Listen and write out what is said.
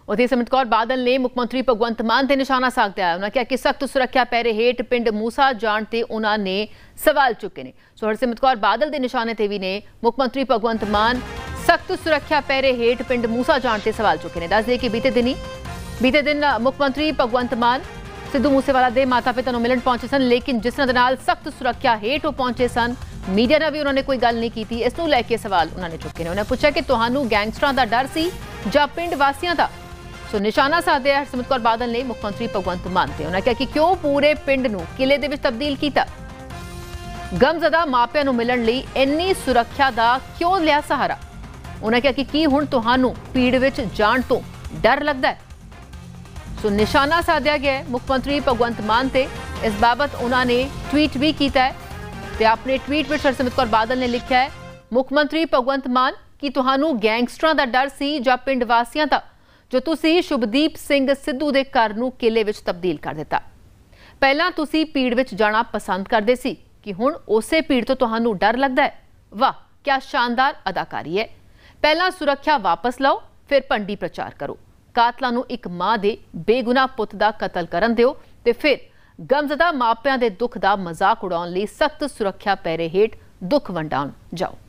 उधर सिमरत कौर बादल ने मुख मंत्री भगवंत मान ते निशाना साधया। उन्होंने कहा कि सख्त सुरक्षा पैरे हेठ पिंड मूसा जाण ते उन्होंने सवाल चुके ने। सो हरसिमरत कौर बादल के निशाने ते भी ने मुख मंत्री भगवंत मान सख्त सुरक्षा पैरे हेठ पिंड मूसा जाण ते सवाल चुके ने। दस दिए कि बीते दिन मुख मंत्री भगवंत मान सिद्धू मूसेवाला के माता पिता को मिलन पहुंचे सन, लेकिन जिस तरह नाल सख्त सुरक्षा हेठ वो पहुंचे सन, मीडिया ने भी उन्होंने कोई गल नहीं की। इस नूं लैके सवाल उन्होंने चुके ने। उन्होंने पूछा कि तुहानू गैंगस्टरां दा डर सी जां पिंड वासियां दा। सो निशाना साधया हरसिमरत कौर बादल ने मुख मंत्री भगवंत मान ते। उन्होंने कहा कि क्यों पूरे पिंड नूं किले दे विच तब्दील कीता, गमजदा मापियां नूं मिलण लई इन्नी सुरक्षा दा क्यों लिया सहारा। उन्होंने कहा कि की हुण तुहानू पीड़ विच जाण तो डर लगदा है। सो निशाना साधया गया है मुख्यमंत्री भगवंत मान ते। इस बाबत उन्होंने ट्वीट भी किया है ते अपने ट्वीट में हरसिमरत कौर बादल ने लिखा है, मुख्यमंत्री भगवंत मान कि तुहानू गैंगस्टरां दा डर सी जां पिंड वासियां दा जो तुसी शुभदीप सिंह सिद्धू दे घर नूं किले विच तब्दील कर दिता। पहलां तुसी पीड़ विच जाना पसंद करदे सी कि हुण उसे पीड़ तो तुहानू डर लगदा है। वाह, क्या शानदार अदाकारी है। पहलां सुरक्षा वापस लाओ, फिर भंडी प्रचार करो। कातलां नूं एक मां दे बेगुनाह पुੱਤ दा कतल करन दिओ ते फिर गमजदा मापियां दे दुख दा मजाक उड़ाउण लई सख्त सुरक्षा पैरे हेठ दुख वंडाउण जाओ।